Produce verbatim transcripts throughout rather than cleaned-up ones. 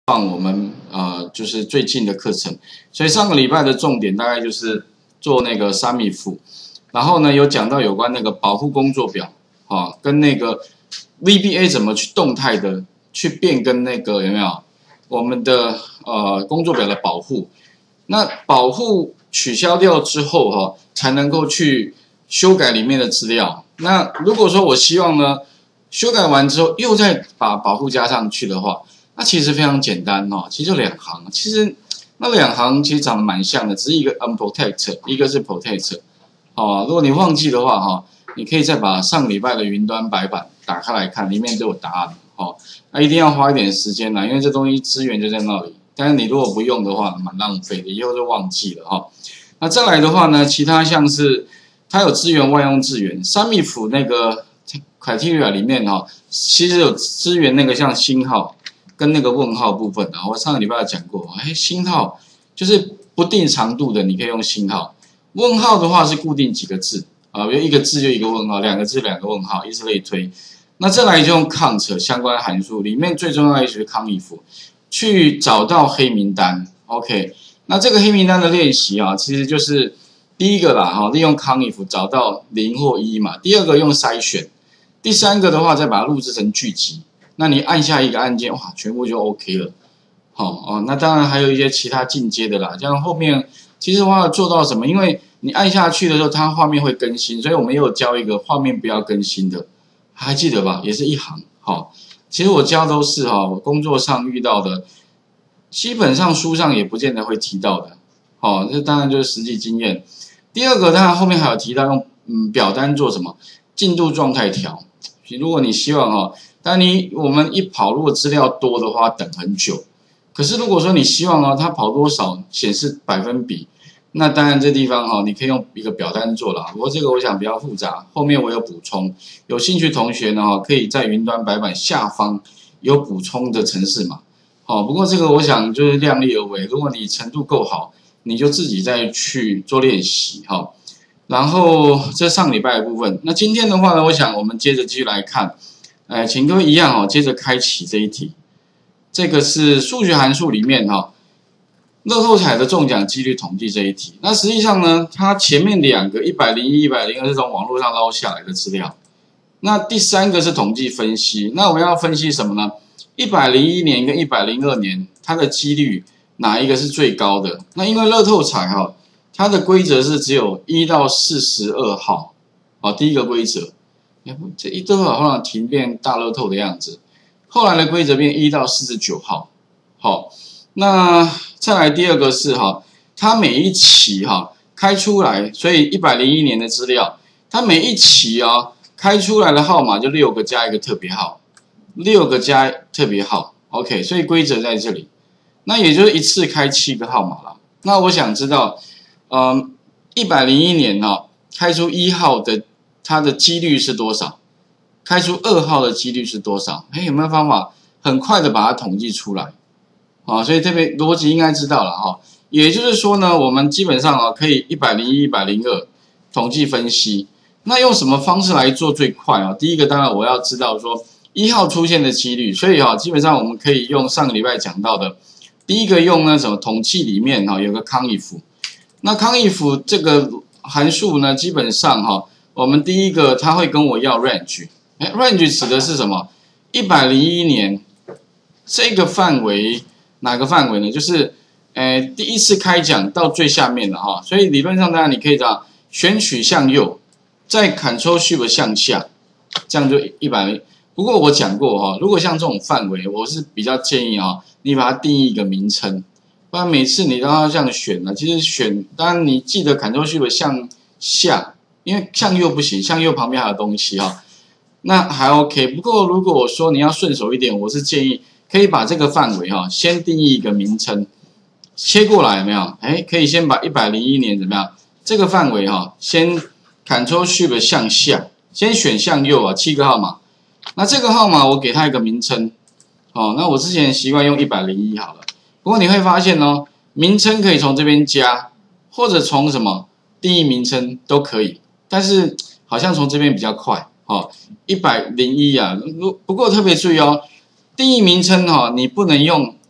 放我们呃就是最近的课程，所以上个礼拜的重点大概就是做那个三米幅，然后呢有讲到有关那个保护工作表啊，跟那个 V B A 怎么去动态的去变更那个有没有我们的呃工作表的保护，那保护取消掉之后哈、啊，才能够去修改里面的资料。那如果说我希望呢修改完之后又再把保护加上去的话，那其实非常简单哦，其实就两行，其实那两行其实长得蛮像的，只是一个 unprotect， 一个是 protect。哦，如果你忘记的话哈、哦，你可以再把上礼拜的云端白板打开来看，里面都有答案。哦，那一定要花一点时间啦，因为这东西资源就在那里。但是你如果不用的话，蛮浪费的，以后就忘记了哈、哦。那再来的话呢，其他像是它有资源外用资源，三米幅那个 criteria 里面哈、哦，其实有资源那个像星号。跟那个问号部分啊，我上个礼拜有讲过，哎，星号就是不定长度的，你可以用星号。问号的话是固定几个字啊，比如一个字就一个问号，两个字两个问号，以此类推。那再来就用 count 相关的函数，里面最重要的就是 conif 去找到黑名单。OK， 那这个黑名单的练习啊，其实就是第一个啦，哈，利用 conif 找到零或一嘛。第二个用筛选，第三个的话再把它录制成句集。那你按下一个按键，哇，全部就 OK 了，好、哦、哦。那当然还有一些其他进阶的啦，像后面其实我要做到什么？因为你按下去的时候，它画面会更新，所以我们也有教一个画面不要更新的，还记得吧？也是一行，好、哦。其实我教都是哈、哦，我工作上遇到的，基本上书上也不见得会提到的，好、哦，这当然就是实际经验。第二个，当然后面还有提到用嗯表单做什么进度状态条，如果你希望哈、哦。但你我们一跑，如果资料多的话，等很久。可是如果说你希望呢，它跑多少显示百分比，那当然这地方哈、哦，你可以用一个表单做啦。不过这个我想比较复杂，后面我有补充。有兴趣同学呢，哈，可以在云端白板下方有补充的程式码。好，不过这个我想就是量力而为。如果你程度够好，你就自己再去做练习哈。然后这上礼拜的部分，那今天的话呢，我想我们接着继续来看。哎，请各位一样哦，接着开启这一题。这个是数学函数里面哈、哦，乐透彩的中奖几率统计这一题。那实际上呢，它前面两个一百零一、一百零二是从网络上捞下来的资料。那第三个是统计分析。那我们要分析什么呢？一百零一年跟一百零二年它的几率哪一个是最高的？那因为乐透彩哈、哦，它的规则是只有一到四十二号，好、哦，第一个规则。这一都好像停变大乐透的样子，后来的规则变一到四十九号，好，那再来第二个是哈，它每一期哈开出来，所以一百零一年的资料，它每一期啊开出来的号码就六个加一个特别号，六个加特别号 ，OK， 所以规则在这里，那也就是一次开七个号码了。那我想知道，嗯，一百零一年哈开出一号的。它的几率是多少？开出二号的几率是多少？哎，有没有方法很快的把它统计出来？啊，所以这边逻辑应该知道了哈。也就是说呢，我们基本上啊可以一百零一、一百零二统计分析。那用什么方式来做最快啊？第一个当然我要知道说一号出现的几率，所以哈基本上我们可以用上个礼拜讲到的，第一个用呢什么统计里面哈有个 conif， 那 conif 这个函数呢基本上哈。我们第一个，他会跟我要 range， 哎 ，range 指的是什么？一百零一年这个范围，哪个范围呢？就是，呃，第一次开奖到最下面的哈，所以理论上当然你可以这样选取向右，再 Ctrl Shift 向下，这样就一百。不过我讲过哈，如果像这种范围，我是比较建议哈，你把它定义一个名称，不然每次你都要这样选呢。其实选，当然你记得 Ctrl Shift 向下。因为向右不行，向右旁边还有东西哈、哦，那还 OK。不过如果我说你要顺手一点，我是建议可以把这个范围哈、哦，先定义一个名称，切过来有没有？哎，可以先把一百零一年怎么样？这个范围哈、哦，先 Ctrl Shift 向下，先选向右啊，七个号码。那这个号码我给它一个名称，哦，那我之前习惯用一百零一好了。不过你会发现哦，名称可以从这边加，或者从什么定义名称都可以。但是好像从这边比较快，哦，一百零一啊。不过特别注意哦，定义名称哈、哦，你不能用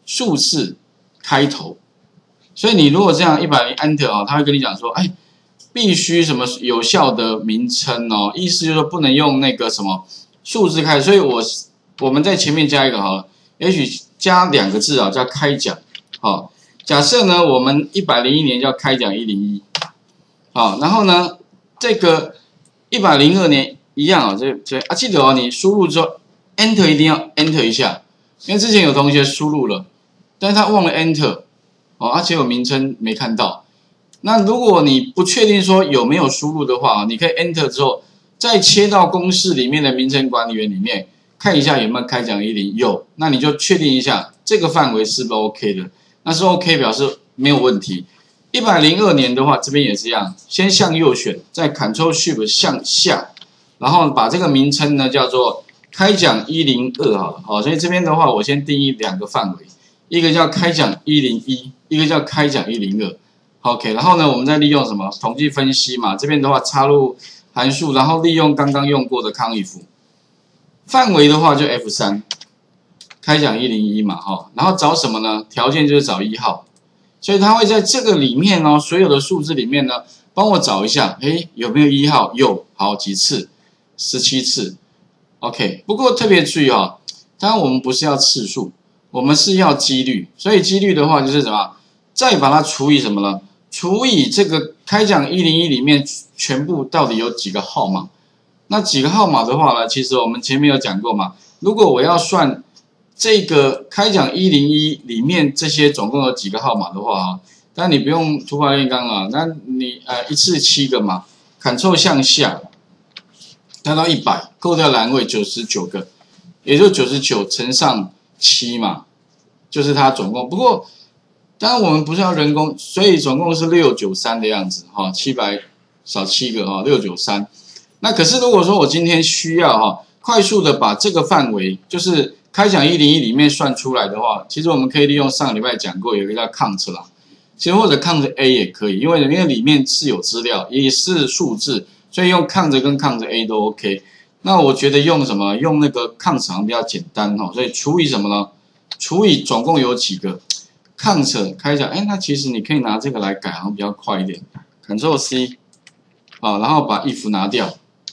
数字开头。所以你如果这样一百零 Enter 啊，他会跟你讲说，哎，必须什么有效的名称哦，意思就是说不能用那个什么数字开头。所以我我们在前面加一个好了，也许加两个字啊，叫开奖。好，假设呢，我们一百零一年叫开奖一零一，好，然后呢，这个一百零二年一样啊，这这啊，记得哦，你输入之后 Enter 一定要 Enter 一下，因为之前有同学输入了，但是他忘了 Enter。哦，而且有名称没看到。那如果你不确定说有没有输入的话，你可以 Enter 之后，再切到公式里面的名称管理员里面看一下有没有开奖一零，有，那你就确定一下这个范围是不是 OK 的。那是 OK 表示没有问题。一百零二年的话，这边也是一样，先向右选，再 Ctrl Shift 向下，然后把这个名称呢叫做开奖一零二好了。好，所以这边的话，我先定义两个范围。一个叫开奖一零一，一个叫开奖一零二 ，OK。然后呢，我们再利用什么统计分析嘛？这边的话插入函数，然后利用刚刚用过的康if。范围的话就 F 三， 开奖一零一嘛，哈。然后找什么呢？条件就是找一号，所以它会在这个里面哦，所有的数字里面呢，帮我找一下，哎，有没有一号？有，好几次，十七次 ，OK。不过特别注意哈，当然我们不是要次数。我们是要几率，所以几率的话就是什么？再把它除以什么呢？除以这个开奖一零一里面全部到底有几个号码？那几个号码的话呢？其实我们前面有讲过嘛。如果我要算这个开奖一零一里面这些总共有几个号码的话啊，但你不用突发炼钢啊，那你呃一次七个嘛 ，Ctrl 向下，加到一百，扣掉栏位九十九个，也就九十九乘上七嘛，就是它总共。不过，当然我们不是要人工，所以总共是六九三的样子哈，七百少七个哈，六九三。那可是如果说我今天需要哈，快速的把这个范围，就是开奖一零一里面算出来的话，其实我们可以利用上个礼拜讲过有一个叫 count 啦，其实或者 count A 也可以，因为因为里面是有资料，也是数字，所以用 count 跟 count A 都 OK。那我觉得用什么？用那个 count 好像比较简单哈，所以除以什么呢？除以总共有几个 count 开奖，哎，那其实你可以拿这个来改，好像比较快一点。Ctrl C 啊，然后把 if 拿掉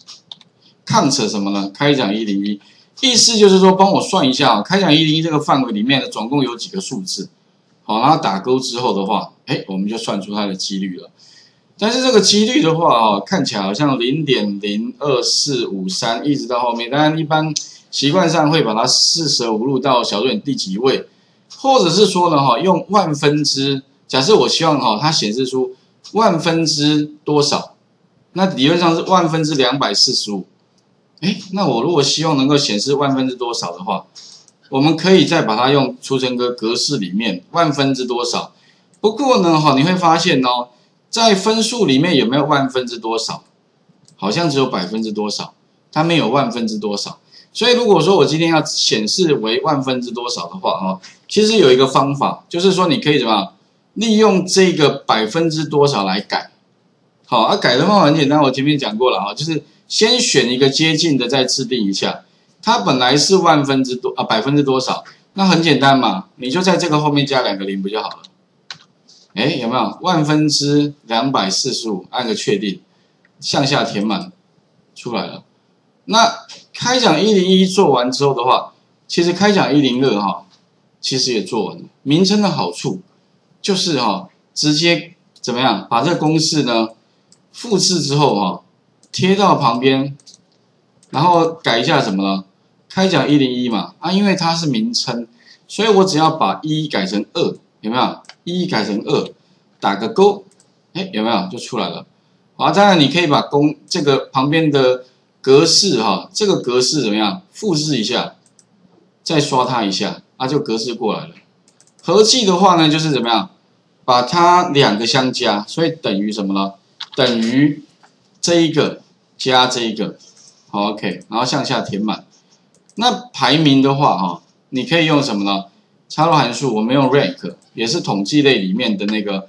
，count 什么呢？开奖一零一，意思就是说帮我算一下，开奖一零一这个范围里面的总共有几个数字，好，然后打勾之后的话，哎，我们就算出它的几率了。但是这个几率的话哦，看起来好像 零点零二四五三 一直到后面，当然一般习惯上会把它四舍五入到小数点第几位，或者是说呢哈，用万分之，假设我希望哈它显示出万分之多少，那理论上是万分之两百四十五，哎，那我如果希望能够显示万分之多少的话，我们可以再把它用出成个格式里面万分之多少。不过呢哈，你会发现哦。在分数里面有没有万分之多少？好像只有百分之多少，它没有万分之多少。所以如果说我今天要显示为万分之多少的话，哈，其实有一个方法，就是说你可以怎么样利用这个百分之多少来改。好，啊，改的方法很简单，我前面讲过了啊，就是先选一个接近的，再制定一下。它本来是万分之多啊，百分之多少？那很简单嘛，你就在这个后面加两个零不就好了？哎，有没有万分之两百四十五？按个确定，向下填满，出来了。那开奖一零一做完之后的话，其实开奖一零二哈，其实也做完了。名称的好处就是哈，直接怎么样把这个公式呢复制之后哈，贴到旁边，然后改一下什么呢？开奖一零一嘛，啊，因为它是名称，所以我只要把一改成二，有没有？一改成二，打个勾，哎，有没有就出来了？好，当然你可以把公这个旁边的格式哈，这个格式怎么样？复制一下，再刷它一下，啊，就格式过来了。合计的话呢，就是怎么样？把它两个相加，所以等于什么呢？等于这一个加这一个，好 ，OK， 然后向下填满。那排名的话哈，你可以用什么呢？插入函数，我们用 rank， 也是统计类里面的那个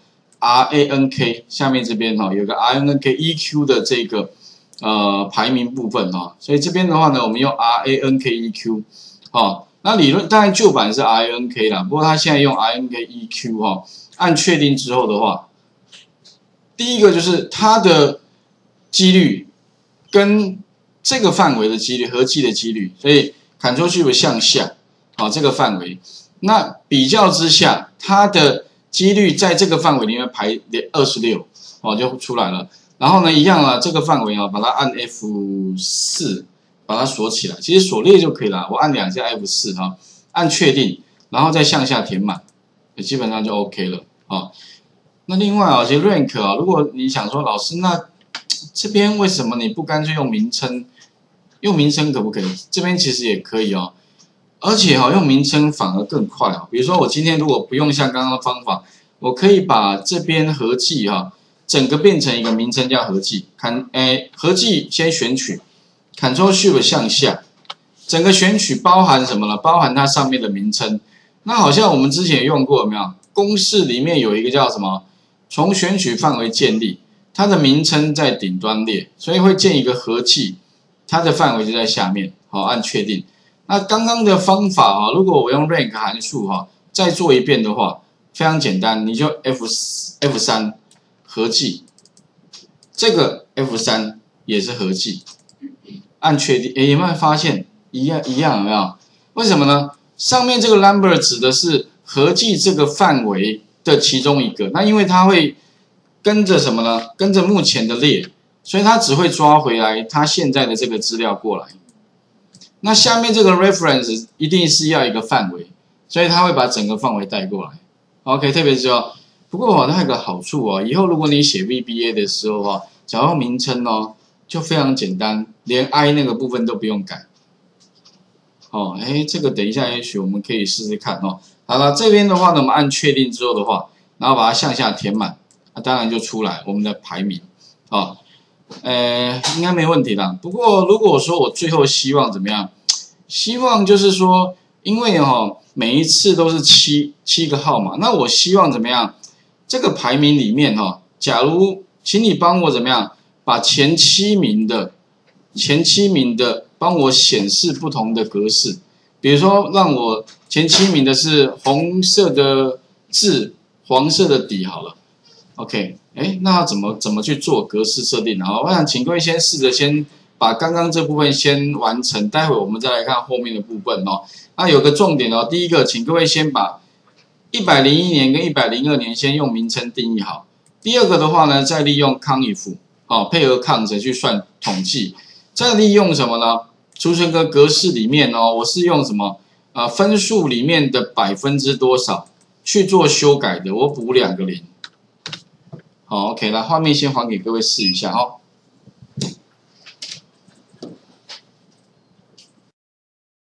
rank， 下面这边哈有个 rank E Q 的这个呃排名部分哈，所以这边的话呢，我们用 rank E Q， 好， 那理论当然旧版是 I N K 啦，不过它现在用 I N K E Q 哈、哦，按确定之后的话，第一个就是它的几率跟这个范围的几率合计的几率，所以 Ctrl Shift 向下，好、哦、这个范围，那比较之下，它的几率在这个范围里面排二十六，哦就出来了。然后呢，一样啊，这个范围啊，把它按 F 四。把它锁起来，其实锁列就可以了。我按两下 F 四 哈，按确定，然后再向下填满，基本上就 OK 了啊。那另外啊，其实 rank 啊，如果你想说老师，那这边为什么你不干脆用名称？用名称可不可以？这边其实也可以哦，而且哈、啊，用名称反而更快啊。比如说我今天如果不用像刚刚的方法，我可以把这边合计哈、啊，整个变成一个名称叫合计，看诶，合计先选取。Ctrl Shift 向下，整个选取包含什么呢？包含它上面的名称。那好像我们之前也用过，有没有？公式里面有一个叫什么？从选取范围建立，它的名称在顶端列，所以会建一个合计，它的范围就在下面。好，按确定。那刚刚的方法啊，如果我用 rank 函数哈，再做一遍的话，非常简单，你就 F F 三合计，这个 F 三也是合计。按确定，诶，有没有发现一样一样有没有？为什么呢？上面这个 number 指的是合计这个范围的其中一个，那因为它会跟着什么呢？跟着目前的列，所以它只会抓回来它现在的这个资料过来。那下面这个 reference 一定是要一个范围，所以它会把整个范围带过来。OK， 特别是哦，不过哦，它有个好处哦，以后如果你写 V B A 的时候哦，只要用名称哦。就非常简单，连 I 那个部分都不用改。哦，哎，这个等一下也许我们可以试试看哦。好了，这边的话呢，我们按确定之后的话，然后把它向下填满，那、啊、当然就出来我们的排名。哦，呃，应该没问题啦。不过如果说我最后希望怎么样？希望就是说，因为哈、哦、每一次都是七七个号码，那我希望怎么样？这个排名里面哈、哦，假如请你帮我怎么样？把前七名的前七名的帮我显示不同的格式，比如说让我前七名的是红色的字，黄色的底好了。OK， 哎，那要怎么怎么去做格式设定？好，我想请各位先试着先把刚刚这部分先完成，待会我们再来看后面的部分哦。那有个重点哦，第一个，请各位先把一百零一年跟一百零二年先用名称定义好。第二个的话呢，再利用 CONIF。哦，配合 count 去算统计，再利用什么呢？储存个格式里面哦，我是用什么？呃，分数里面的百分之多少去做修改的，我补两个零。好 ，OK， 那画面先还给各位试一下哦。